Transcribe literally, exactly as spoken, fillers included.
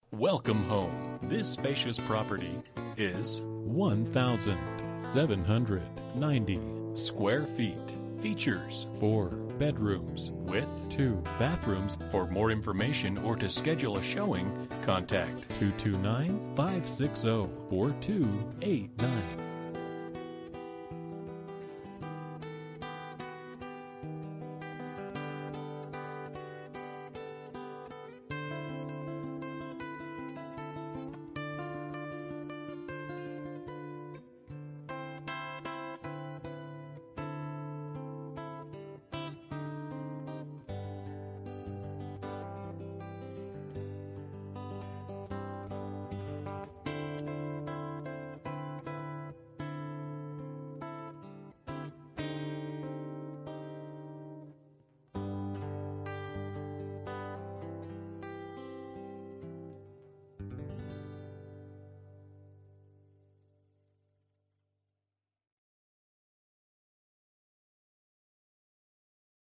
Welcome home. This spacious property is one thousand seven hundred ninety square feet. Features four bedrooms with two bathrooms. For more information or to schedule a showing, contact two two nine, five six zero, four two eight nine.